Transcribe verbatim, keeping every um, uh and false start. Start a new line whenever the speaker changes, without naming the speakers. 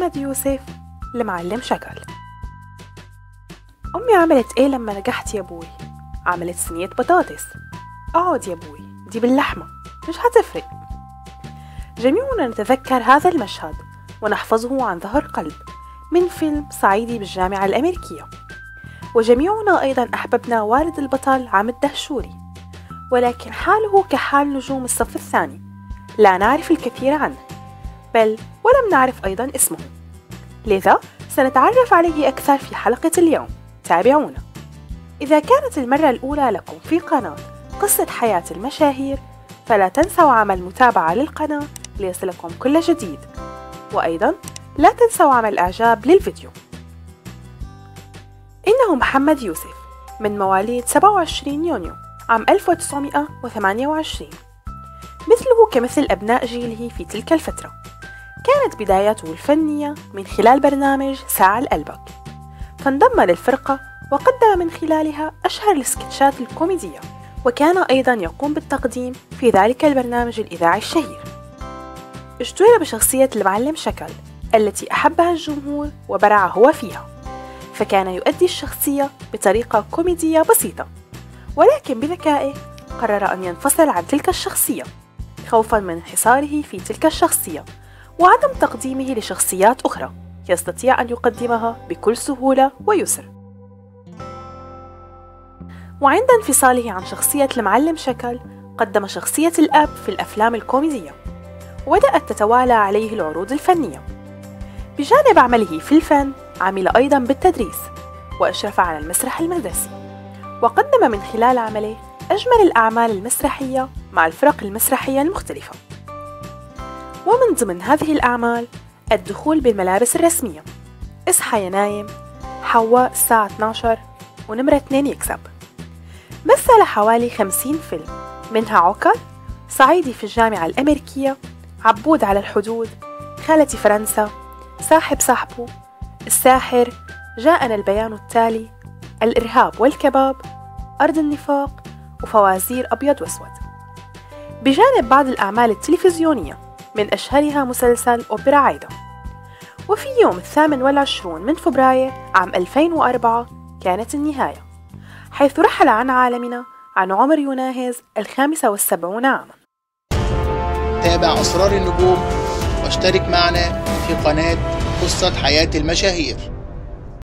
محمد يوسف المعلم شكل. أمي عملت إيه لما نجحت يا بوي؟ عملت صينية بطاطس. اقعد يا بوي، دي باللحمة مش هتفرق. جميعنا نتذكر هذا المشهد ونحفظه عن ظهر قلب من فيلم صعيدي بالجامعة الأمريكية. وجميعنا أيضا أحببنا والد البطل عم الدهشوري، ولكن حاله كحال نجوم الصف الثاني، لا نعرف الكثير عنه، بل ولم نعرف أيضا اسمه، لذا سنتعرف عليه أكثر في حلقة اليوم. تابعونا. إذا كانت المرة الأولى لكم في قناة قصة حياة المشاهير، فلا تنسوا عمل متابعة للقناة ليصلكم كل جديد، وأيضا لا تنسوا عمل إعجاب للفيديو. إنه محمد يوسف من مواليد سبعة وعشرين يونيو عام ألف وتسعمائة وثمانية وعشرين. مثله كمثل أبناء جيله في تلك الفترة، كانت بداياته الفنية من خلال برنامج ساعة الألبك، فانضم للفرقة وقدم من خلالها أشهر السكتشات الكوميدية، وكان أيضا يقوم بالتقديم في ذلك البرنامج الإذاعي الشهير. اشتهر بشخصية المعلم شكل التي أحبها الجمهور وبرع هو فيها، فكان يؤدي الشخصية بطريقة كوميدية بسيطة، ولكن بذكائه قرر أن ينفصل عن تلك الشخصية خوفا من انحصاره في تلك الشخصية وعدم تقديمه لشخصيات أخرى يستطيع أن يقدمها بكل سهولة ويسر. وعند انفصاله عن شخصية المعلم شكل، قدم شخصية الأب في الأفلام الكوميدية، وبدأت تتوالى عليه العروض الفنية. بجانب عمله في الفن، عمل أيضا بالتدريس وأشرف على المسرح المدرسي، وقدم من خلال عمله أجمل الأعمال المسرحية مع الفرق المسرحية المختلفة. ومن ضمن هذه الأعمال الدخول بالملابس الرسمية، اصحى يا نايم، حواء الساعة اثني عشر، ونمرة اثنين يكسب. مثل حوالي خمسين فيلم، منها عوكل، صعيدي في الجامعة الأمريكية، عبود على الحدود، خالتي فرنسا، صاحب صاحبه، الساحر، جاءنا البيان التالي، الإرهاب والكباب، أرض النفاق، وفوازير أبيض وأسود. بجانب بعض الأعمال التلفزيونية، من أشهرها مسلسل أوبرا عايدة. وفي يوم الثامن والعشرون من فبراير عام ألفين وأربعة كانت النهاية، حيث رحل عن عالمنا عن عمر يناهز الخامسة والسبعون عاما.
تابع أسرار النجوم واشترك معنا في قناة قصة حياة المشاهير.